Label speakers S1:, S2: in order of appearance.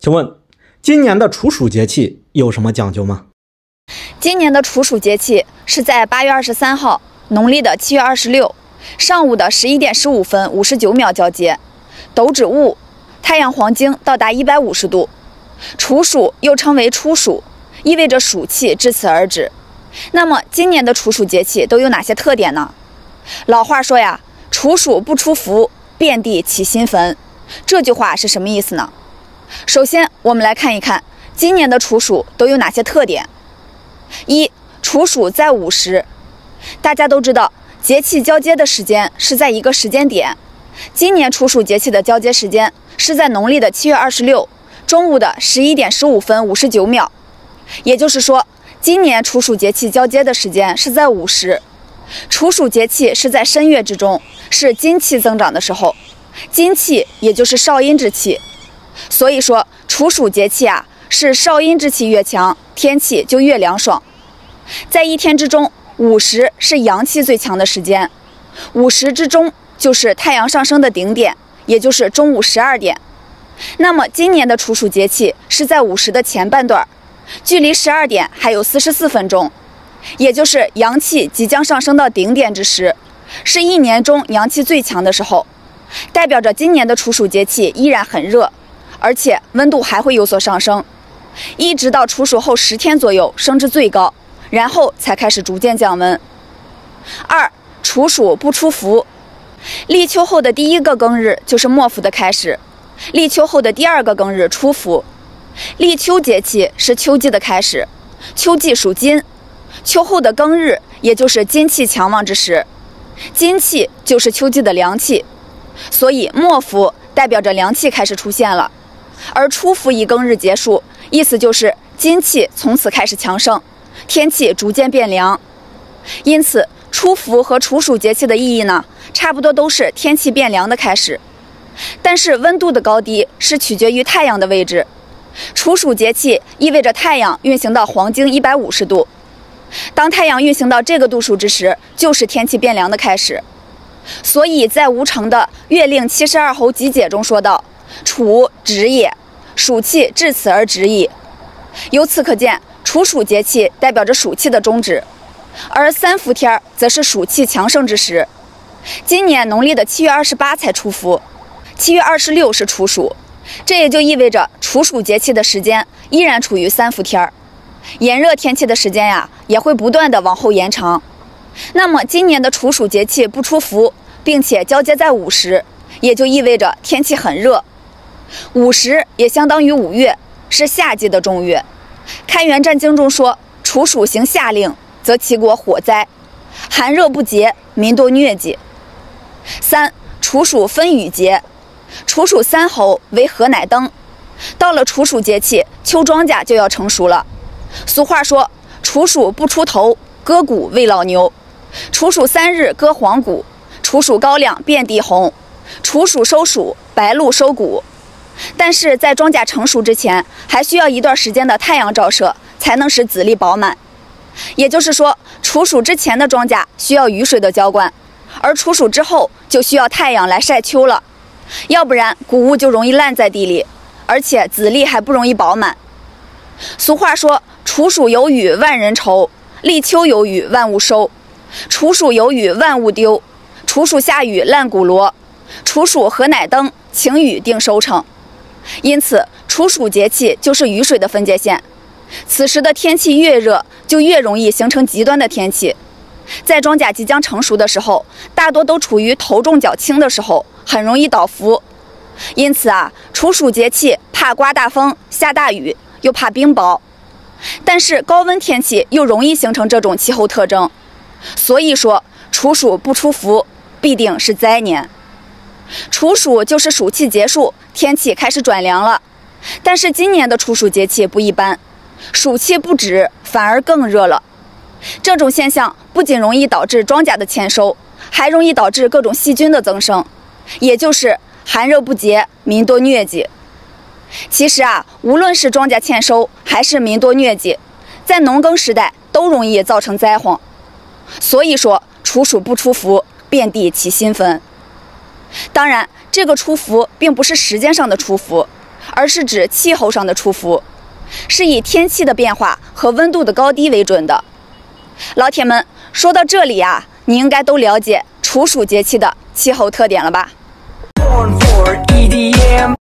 S1: 请问今年的处暑节气有什么讲究吗？
S2: 今年的处暑节气是在8月23号，农历的7月26，上午的11点15分59秒交接，斗指戊，太阳黄经到达150度。处暑又称为初暑，意味着暑气至此而止。那么今年的处暑节气都有哪些特点呢？老话说呀，处暑不出伏，遍地起新坟。这句话是什么意思呢？首先我们来看一看今年的处暑都有哪些特点。一、处暑在午时。大家都知道节气交接的时间是在一个时间点，今年处暑节气的交接时间是在农历的7月26中午的11点15分59秒，也就是说今年处暑节气交接的时间是在午时。处暑节气是在申月之中，是金气增长的时候，金气也就是少阴之气，所以说处暑节气啊，是少阴之气越强，天气就越凉爽。在一天之中，午时是阳气最强的时间，午时之中就是太阳上升的顶点，也就是中午12点。那么今年的处暑节气是在午时的前半段，距离12点还有44分钟，也就是阳气即将上升到顶点之时，是一年中阳气最强的时候，代表着今年的处暑节气依然很热，而且温度还会有所上升，一直到处暑后10天左右升至最高，然后才开始逐渐降温。二、处暑不出伏。立秋后的第一个庚日就是末伏的开始，立秋后的第二个庚日初伏。立秋节气是秋季的开始，秋季属金，秋后的庚日也就是金气强旺之时，金气就是秋季的凉气，所以末伏代表着凉气开始出现了，而初伏一庚日结束，意思就是金气从此开始强盛，天气逐渐变凉。因此初伏和处暑节气的意义呢，差不多都是天气变凉的开始，但是温度的高低是取决于太阳的位置。处暑节气意味着太阳运行到黄经150度，当太阳运行到这个度数之时，就是天气变凉的开始。所以在吴承的《月令72候集解》中说道：处止也，暑气至此而止矣。由此可见，处暑节气代表着暑气的终止，而三伏天则是暑气强盛之时。今年农历的7月28才出伏，7月26是处暑，这也就意味着处暑节气的时间依然处于三伏天，炎热天气的时间呀，也会不断的往后延长。那么今年的处暑节气不出伏，并且交接在午时，也就意味着天气很热。午时也相当于5月，是夏季的中月。开元战经中说，处暑行夏令，则其国火灾，寒热不节，民多疟疾。三、处暑分雨节。处暑3候为禾乃登，到了处暑节气，秋庄稼就要成熟了。俗话说，处暑不出头，割谷喂老牛。处暑3日割黄谷，处暑高粱遍地红，处暑收黍，白露收谷。但是在庄稼成熟之前，还需要一段时间的太阳照射，才能使籽粒饱满。也就是说，处暑之前的庄稼需要雨水的浇灌，而处暑之后就需要太阳来晒秋了，要不然谷物就容易烂在地里，而且籽粒还不容易饱满。俗话说，处暑有雨万人愁，立秋有雨万物收。处暑有雨万物丢，处暑下雨烂谷箩，处暑禾乃登，晴雨定收成。因此处暑节气就是雨水的分界线，此时的天气越热，就越容易形成极端的天气。在庄稼即将成熟的时候，大多都处于头重脚轻的时候，很容易倒伏。因此啊，处暑节气怕刮大风、下大雨，又怕冰雹。但是高温天气又容易形成这种气候特征，所以说处暑不出伏，必定是灾年。处暑就是暑气结束，天气开始转凉了。但是今年的处暑节气不一般，暑气不止，反而更热了。这种现象不仅容易导致庄稼的欠收，还容易导致各种细菌的增生，也就是寒热不节，民多疟疾。其实啊，无论是庄稼欠收还是民多疟疾，在农耕时代都容易造成灾荒。所以说处暑不出伏，遍地起新坟。当然，这个出伏并不是时间上的出伏， 而是指气候上的出伏，是以天气的变化和温度的高低为准的。老铁们，说到这里啊，你应该都了解处暑节气的气候特点了吧？